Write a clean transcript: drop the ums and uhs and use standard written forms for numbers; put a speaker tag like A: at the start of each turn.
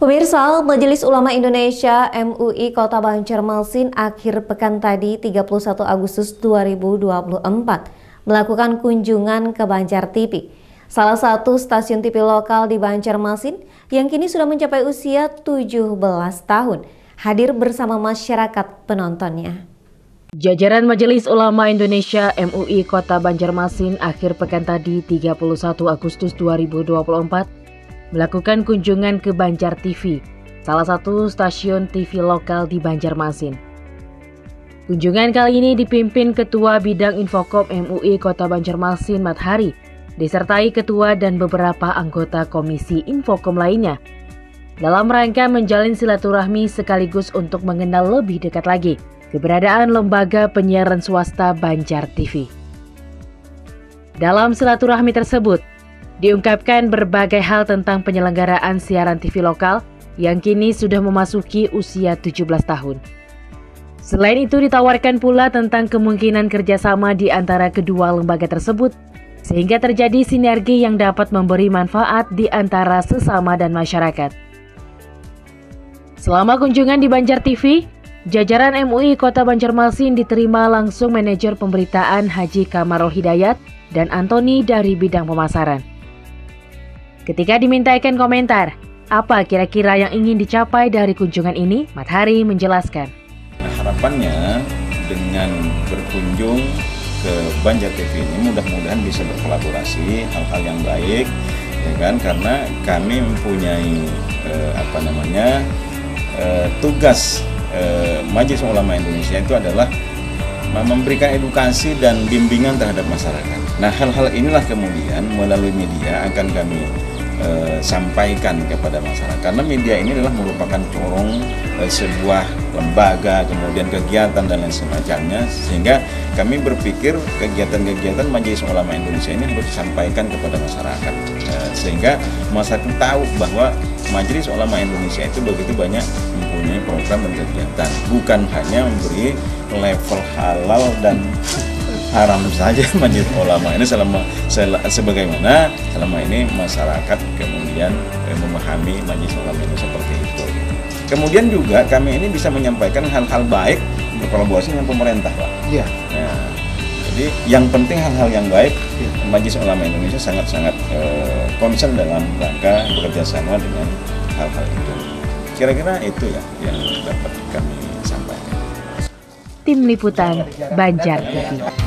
A: Pemirsa, Majelis Ulama Indonesia MUI Kota Banjarmasin akhir pekan tadi 31 Agustus 2024 melakukan kunjungan ke Banjar TV, salah satu stasiun TV lokal di Banjarmasin yang kini sudah mencapai usia 17 tahun, hadir bersama masyarakat penontonnya.
B: Jajaran Majelis Ulama Indonesia MUI Kota Banjarmasin akhir pekan tadi 31 Agustus 2024 melakukan kunjungan ke Banjar TV, salah satu stasiun TV lokal di Banjarmasin. Kunjungan kali ini dipimpin Ketua Bidang Infocom MUI Kota Banjarmasin Mat Hari, disertai Ketua dan beberapa anggota Komisi Infocom lainnya, dalam rangka menjalin silaturahmi sekaligus untuk mengenal lebih dekat lagi keberadaan lembaga penyiaran swasta Banjar TV. Dalam silaturahmi tersebut, diungkapkan berbagai hal tentang penyelenggaraan siaran TV lokal yang kini sudah memasuki usia 17 tahun. Selain itu ditawarkan pula tentang kemungkinan kerjasama di antara kedua lembaga tersebut sehingga terjadi sinergi yang dapat memberi manfaat di antara sesama dan masyarakat. Selama kunjungan di Banjar TV, jajaran MUI Kota Banjarmasin diterima langsung manajer pemberitaan Haji Kamarul Hidayat dan Antoni dari bidang pemasaran. Ketika dimintakan komentar, apa kira-kira yang ingin dicapai dari kunjungan ini, Mat Hari menjelaskan.
C: Harapannya dengan berkunjung ke Banjar TV ini mudah-mudahan bisa berkolaborasi hal-hal yang baik, ya kan? Karena kami mempunyai tugas Majelis Ulama Indonesia itu adalah memberikan edukasi dan bimbingan terhadap masyarakat. Nah, hal-hal inilah kemudian melalui media akan kami sampaikan kepada masyarakat, karena media ini adalah merupakan corong sebuah lembaga, kemudian kegiatan dan lain semacamnya, sehingga kami berpikir kegiatan-kegiatan Majelis Ulama Indonesia ini harus disampaikan kepada masyarakat, sehingga masyarakat tahu bahwa Majelis Ulama Indonesia itu begitu banyak mempunyai program dan kegiatan, bukan hanya memberi level halal dan haram saja Majelis Ulama ini sebagaimana selama ini masyarakat kemudian memahami Majelis Ulama ini seperti itu. Kemudian juga kami ini bisa menyampaikan hal-hal baik berkolaborasi dengan pemerintah, Pak. Iya. Nah, jadi yang penting hal-hal yang baik, Majelis Ulama Indonesia sangat-sangat concern dalam rangka bekerja sama dengan hal-hal itu. Kira-kira itu ya yang dapat kami sampaikan.
B: Tim Liputan Banjar TV.